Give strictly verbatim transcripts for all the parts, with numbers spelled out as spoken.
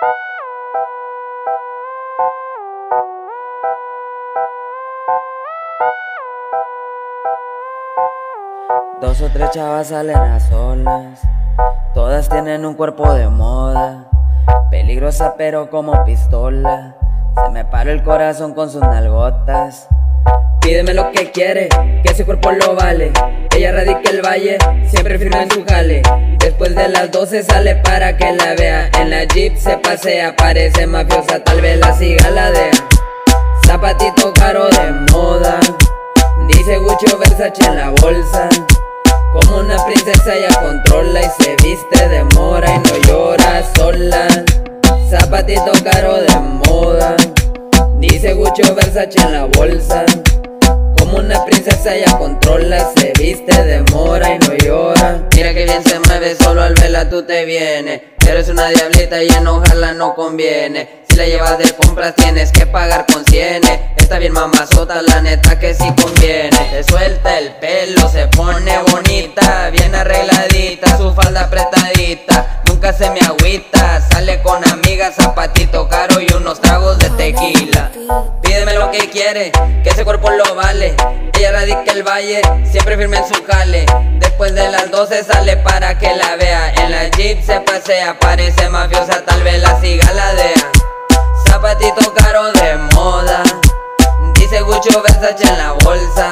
Dos o tres chavas salen a solas, todas tienen un cuerpo de moda, peligrosa pero como pistola. Se me paró el corazón con sus nalgotas. Pídeme lo que quiere, que ese cuerpo lo vale. Ella radica el valle, siempre firme en su jale. Después de las doce sale para que la vea. En la jeep se pasea, parece mafiosa, tal vez la siga ladea. Zapatito caro de moda, dice Gucci o Versace en la bolsa. Como una princesa ella controla y se viste de mora y no llora sola. Zapatito caro de moda, dice Gucci o Versace en la bolsa. Como una princesa ella controla y se viste de mora y no llora. Mira que bien se mueve, solo al verla tú te vienes. Pero es una diablita y enojarla no conviene. Si la llevas de compras tienes que pagar con cienes. Está bien mamazota, la neta que sí conviene. Se suelta el pelo, se pone bonita, bien arregladita, su falda apretadita, nunca se me agüita. Sale con amigas, zapatito caro y unos tragos de tequila. Pídeme lo que quiere, que ese cuerpo lo vale. Ella radica el valle, siempre firme en su jale. Después de las doce sale para que la vea. En la jeep se pasea, parece mafiosa, tal vez la siga ladea. Zapatito caro de moda, dice Gucci o Versace en la bolsa.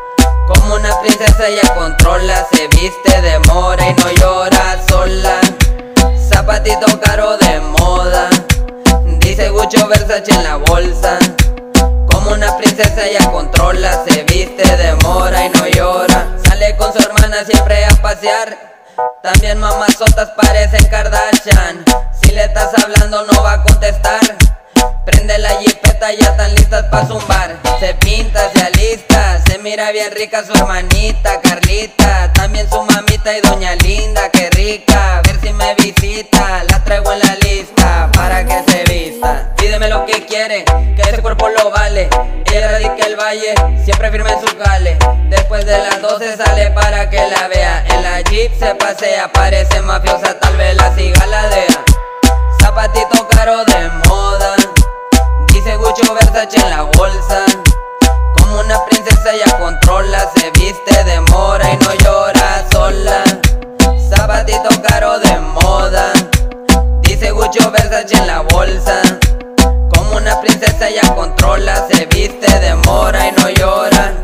Como una princesa ella controla, se viste de mora y no llora sola. Zapatito caro de moda, dice Gucci o Versace en la bolsa. Como una princesa ella controla, se viste de mora y no llora. Sale con su hermana siempre a pasear, también mamazotas parecen Kardashian. Si le estás hablando no va a contestar. Prende la jipeta, ya están listas pa' zumbar. Se pinta, se alista, se mira bien rica su hermanita Carlita. También su mamita y doña Linda, qué rica. A ver si me visita, la traigo en la lista para que se vista. Pídeme lo que quiere, que ese cuerpo lo vale. Ella radica el valle, siempre firme en su jale. Después de las doce sale para que la vea. En la jeep se pasea, parece mafiosa, tal vez la siga ladea. Zapatito caro de moda, dice Gucci o Versace en la bolsa. Como una princesa ella controla, se viste de mora y no llora sola. Zapatito caro de moda, dice Gucci o Versace en la bolsa. Como una princesa ella controla, se viste de mora y no llora.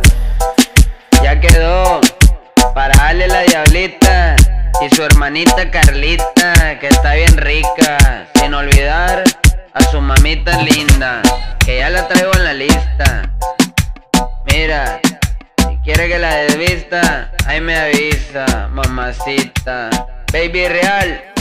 Ya quedó para darle la diablita y su hermanita Carlita, que está bien rica. Sin olvidar a su mamita linda, que ya la traigo en la lista. Mira, si quiere que la desvista, ahí me avisa, mamacita. Baby real.